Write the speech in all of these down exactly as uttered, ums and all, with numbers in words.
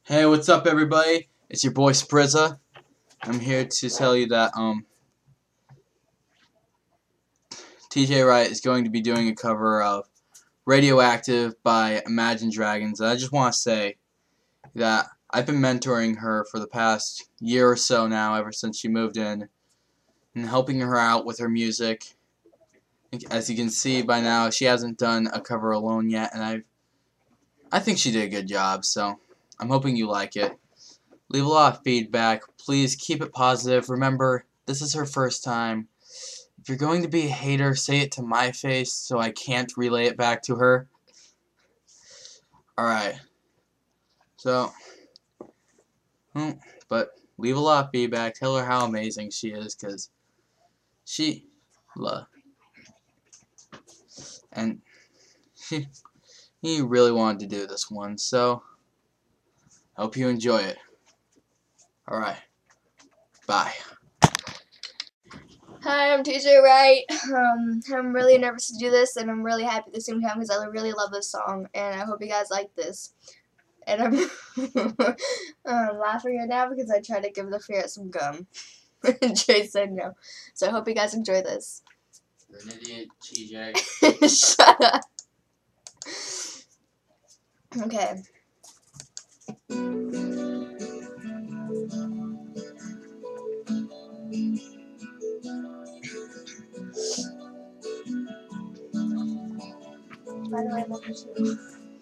Hey, what's up, everybody? It's your boy Sprizza. I'm here to tell you that um, T J Wright is going to be doing a cover of Radioactive by Imagine Dragons. And I just want to say that I've been mentoring her for the past year or so now, ever since she moved in, and helping her out with her music. As you can see by now, she hasn't done a cover alone yet, and I, I think she did a good job. So I'm hoping you like it. Leave a lot of feedback. Please keep it positive. Remember, this is her first time. If you're going to be a hater, say it to my face so I can't relay it back to her. Alright. So, hmm, but leave a lot of feedback. Tell her how amazing she is, because she, love. And she, he really wanted to do this one, so hope you enjoy it. Alright. Bye. Hi, I'm T J Wright. Um, I'm really nervous to do this, and I'm really happy at the same time because I really love this song, and I hope you guys like this. And I'm um, laughing right now because I tried to give the ferret some gum. Jay said no. So I hope you guys enjoy this. You're an idiot, T J. Shut up. Okay. By the way, number two.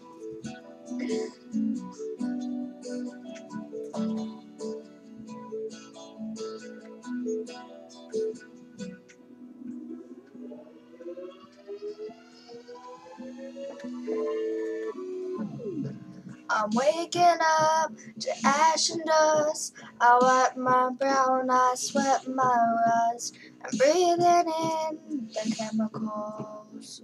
I'm waking up to ash and dust. I wipe my brow and I sweat my rust. I'm breathing in the chemicals.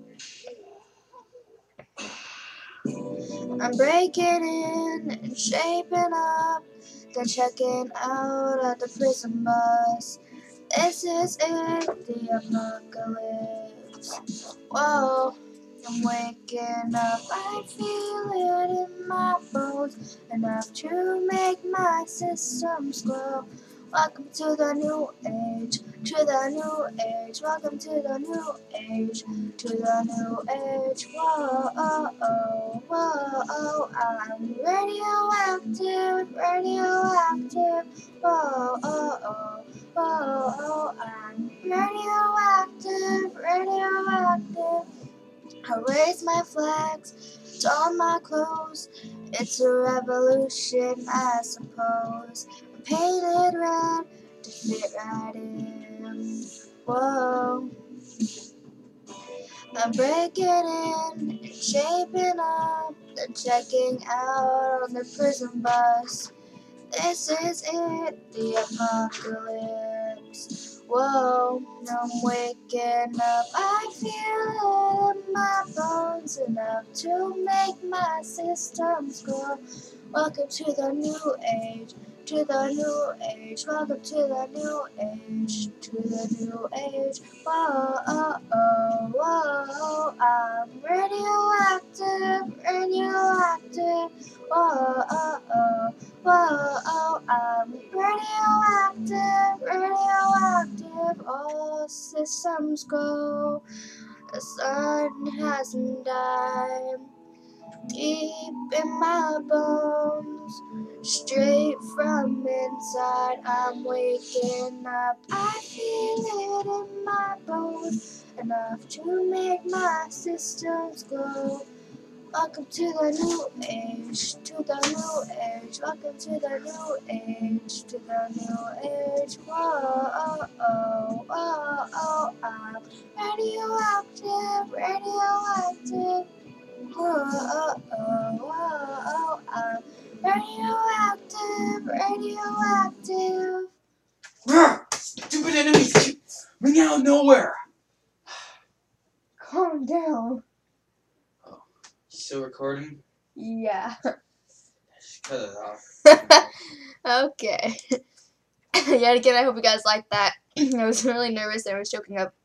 I'm breaking in and shaping up, then checking out of the prison bus. This is it, the apocalypse. Whoa, I'm waking up, I feel it in my bones, enough to make my systems glow. Welcome to the new age, to the new age. Welcome to the new age, to the new age. Whoa, oh, oh, whoa, oh, I'm radioactive, radioactive. Whoa, oh, oh, whoa, oh, I'm radioactive, radioactive. I raise my flags, don my clothes. It's a revolution, I suppose. I'm painted red to fit right in. Whoa. I'm breaking in and shaping up, then checking out on the prison bus. This is it, the apocalypse. Whoa, I'm waking up, I feel it in my bones, enough to make my systems grow. Welcome to the new age, to the new age. Welcome to the new age, to the new age. Whoa, oh, oh, whoa, I'm radioactive, radioactive. Whoa, oh, oh. Whoa, oh, I'm radioactive, radioactive. All systems go. The sun hasn't died. Deep in my bones, straight from inside, I'm waking up. I feel it in my bones, enough to make my systems glow. Welcome to the new age, to the new age. Welcome to the new age, to the new age. Whoa, oh, oh, oh, oh, I'm radioactive, radioactive. Whoa, oh, oh, whoa, oh, I'm radioactive, radioactive. Stupid enemies keep ringing out of nowhere. Calm down. Still recording? Yeah. Just cut it off. Okay. Yet again, I hope you guys liked that. I was really nervous and I was choking up.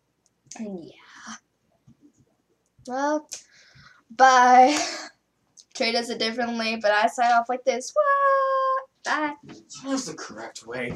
And yeah. Well, bye. Trey does it differently, but I sign off like this. What? Bye. That's the correct way.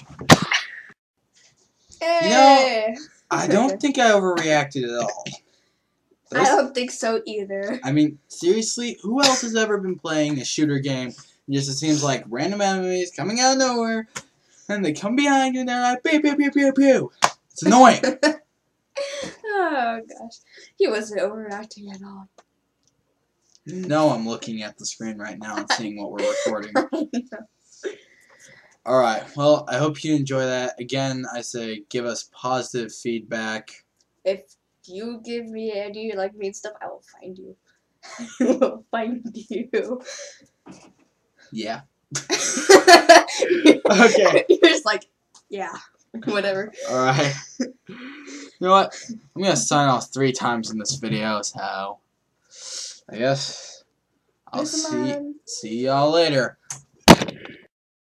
Hey. You know, I don't think I overreacted at all. I don't think so either. I mean, seriously, who else has ever been playing a shooter game? Just it seems like random enemies coming out of nowhere, and they come behind you and they're like, pew, pew, pew, pew, pew. It's annoying. Oh, gosh. He wasn't overacting at all. No, I'm looking at the screen right now and seeing what we're recording. Oh, no. Alright, well, I hope you enjoy that. Again, I say give us positive feedback. If you give me any like mean stuff, I will find you. I will find you. Yeah. Okay. You're just like, yeah, whatever. Alright. You know what? I'm going to sign off three times in this video, so I guess I'll see, see y'all later.